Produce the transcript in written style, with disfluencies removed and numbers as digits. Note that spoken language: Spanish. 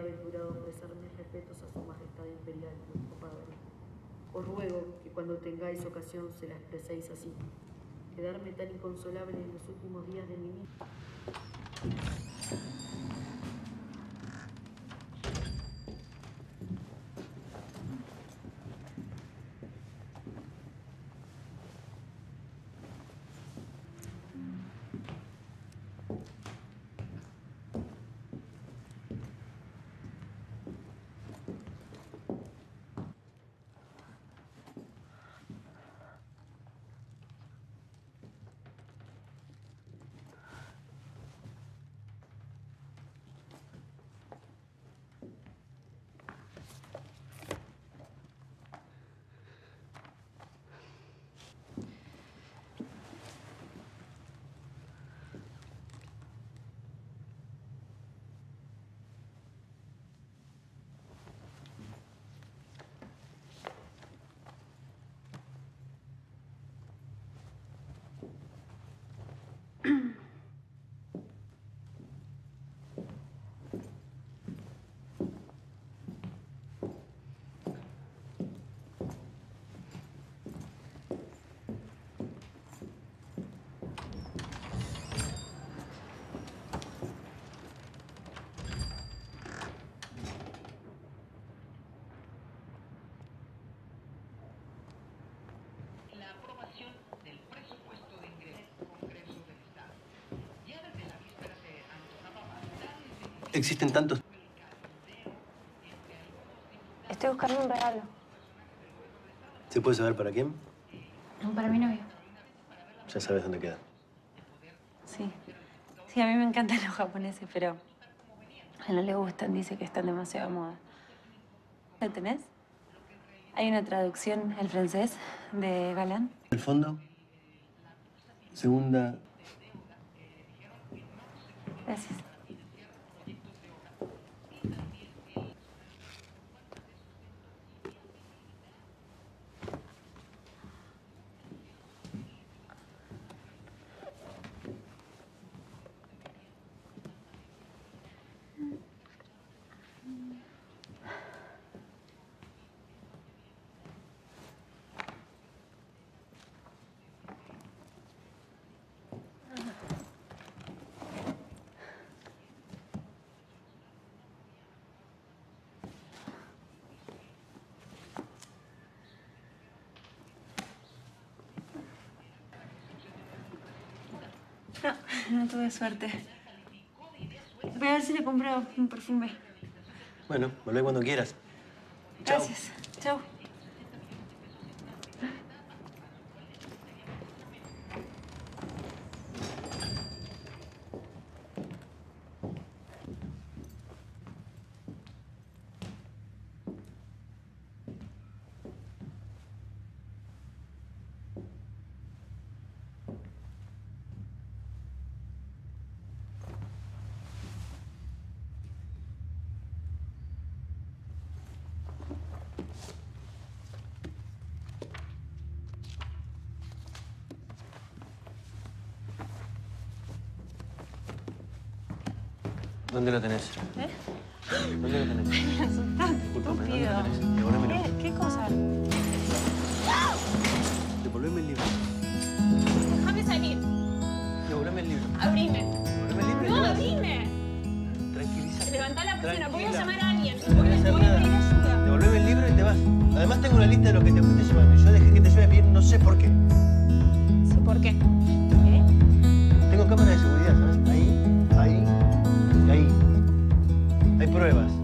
aventurado a ofrecer mis respetos a su majestad imperial, nuestro padre. Os ruego que cuando tengáis ocasión se la expreséis así. Quedarme tan inconsolable en los últimos días de mi vida. Existen tantos... Estoy buscando un regalo. ¿Se puede saber para quién? Para mi novio. Ya sabes dónde queda. Sí. Sí, a mí me encantan los japoneses, pero a él no le gustan. Dice que están demasiado de moda. ¿La tenés? Hay una traducción al francés de Galán. El fondo. Segunda. Gracias. No tuve suerte. Voy a ver si le compro un perfume. Bueno, volvé cuando quieras. Chao. Gracias. Chao. ¿Dónde lo tenés? ¿Eh? ¿Dónde lo tenés? Me asustaste, Discúlpame, ¿dónde estúpido. lo tenés? Devolvémelo. ¿Qué cosa? Devolveme el libro. Déjame salir. Devolveme el libro. Abrime. Devolveme el libro. No, abrime. Tranquilízate. Levantá la presión. Voy a Tranquila. llamar a alguien. No voy a hacer Voy a nada. pedir ayuda. Devolveme el libro y te vas. Además tengo una lista de lo que te fuiste llevando. Y yo dejé que te lleve bien, no sé por qué. Sí, ¿por qué? ¿Eh? Tengo cámaras de seguridad, ¿sabes? Ahí y ahí. Hay pruebas.